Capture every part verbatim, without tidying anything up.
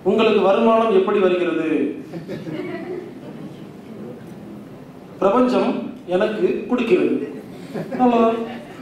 உங்களுக்கு வருமானம் எப்படி வருகிறது? பிரபஞ்சம் எனக்கு கொடுக்கிறது. அவ்வளவுதான்.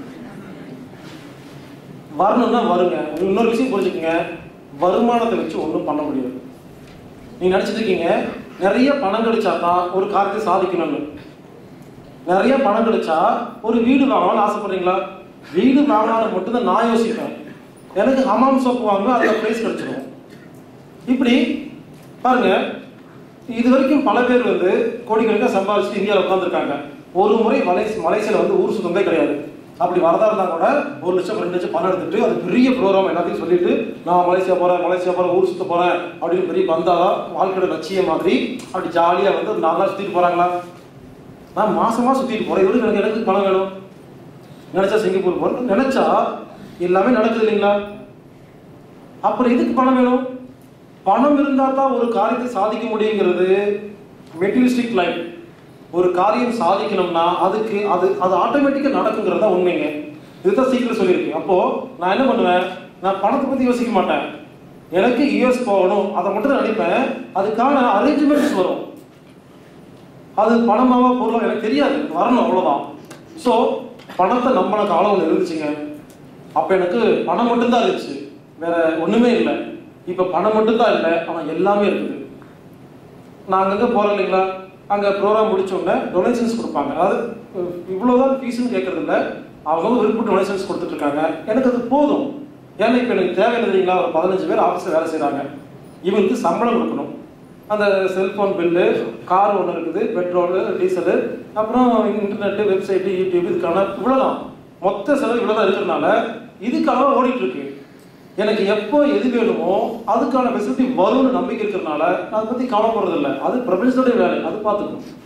வரணும்னா வருங்க. இன்னொரு விஷயம் புரிஞ்சுக்கங்க, வருமானத்தை வச்சு ஒன்றும் பண்ண முடியாது. நீங்க நினைச்சிட்டு இருக்கீங்க நிறைய பணம் கிடைச்சா தான் ஒரு காரியத்தை சாதிக்கணும்னு. நிறைய பணம் கிடைச்சா ஒரு வீடு வாங்கலாம்னு ஆசைப்படுறீங்களா? வீடு வாங்கினாலும் மட்டும்தான் நான் யோசிப்பேன். எனக்கு ஹமாம் சோப்பு வாங்க அதில் பிரைஸ் கிடைச்சிடும். இப்படி பாருங்க, இது வரைக்கும் பல பேர் வந்து கோடிக்கணக்காக சம்பாதிச்சுட்டு இந்தியாவில் உட்காந்துருக்காங்க. ஒரு முறை மலை மலேசியாவில் வந்து ஊர் சுத்தமே கிடையாது. அப்படி வரதா இருந்தால் கூட ஒரு லட்சம் ரெண்டு லட்சம் பணம் எடுத்துட்டு அது பெரிய ப்ரோக்ராம் எல்லாத்தையும் சொல்லிட்டு நான் மலேசியா போகிறேன் மலேசியா போகிறேன் ஊர் சுற்ற போகிறேன் அப்படின்னு பெரிய வந்தாதான் வாழ்க்கையோட லட்சியம் மாதிரி அப்படி ஜாலியாக வந்து நாங்களாம் சுற்றிட்டு போகிறாங்களா? நான் மாசமாக சுற்றிட்டு போகிறேன். இவருக்கு எனக்கு எனக்கு பணம் வேணும். நினச்சா சிங்கப்பூர் போகிறேன், நினச்சா எல்லாமே நடக்குது இல்லைங்களா? அப்புறம் எதுக்கு பணம் வேணும்? பணம் இருந்தால் தான் ஒரு காரியத்தை சாதிக்க முடியுங்கிறது மெட்டீரியலிஸ்டிக் லைஃப். ஒரு காரியம் சாதிக்கணும்னா அதுக்கு அது அது ஆட்டோமேட்டிக்காக நடக்குங்கிறது தான் உண்மைங்க. இதுதான் சீக்கிரம் சொல்லியிருக்கேன். அப்போது நான் என்ன பண்ணுவேன், நான் பணத்தை பற்றி யோசிக்க மாட்டேன். எனக்கு யூஎஸ் போகணும் அதை மட்டும் தான் நினைப்பேன். அதுக்கான அரேஞ்ச்மெண்ட்ஸ் வரும். அது பணமாவா பொருளா எனக்கு தெரியாது, வரணும் அவ்வளோதான். ஸோ பணத்தை நம்பின காலம் ஒன்று இருந்துச்சுங்க. அப்போ எனக்கு பணம் மட்டும்தான் இருந்துச்சு, வேற ஒன்றுமே இல்லை. இப்போ பணம் மட்டும்தான் இல்லை, ஆனால் எல்லாமே இருக்குது. நான் அங்கங்கே போகிறேன் இல்லைங்களா, அங்கே ப்ரோக்ராம் முடிச்சோடனே டொனேஷன்ஸ் கொடுப்பாங்க. அதாவது இவ்வளோதான் ஃபீஸுன்னு கேட்கறது இல்லை, அவங்க வந்து விருப்ப டொனேஷன்ஸ் கொடுத்துட்ருக்காங்க. எனக்கு அது போதும். ஏன்னா இப்போ எனக்கு தேவையில்லை இல்லைங்களா, ஒரு பதினஞ்சு பேர் ஆஃபீஸில் வேலை செய்கிறாங்க, இவங்களுக்கு சம்பளம் கொடுக்கணும். அந்த செல்ஃபோன் பில்லு, கார் ஒன்று இருக்குது, பெட்ரோலு, டீசலு, அப்புறம் இன்டர்நெட்டு, வெப்சைட்டு, யூடியூப், இதுக்கான இவ்வளோதான் மொத்த செலவு இவ்வளோதான் இருக்கிறதுனால இதுக்காக ஓடிட்டுருக்கு. எனக்கு எப்போ எது வேணுமோ அதுக்கான ஃபெசிலிட்டி வரும்னு நம்பிக்கை இருக்கிறதுனால நான் அதை பற்றி கவலைப்படுறதில்லை. அது பிரபஞ்சத்தோடைய வேலை, அது பார்த்துக்கணும்.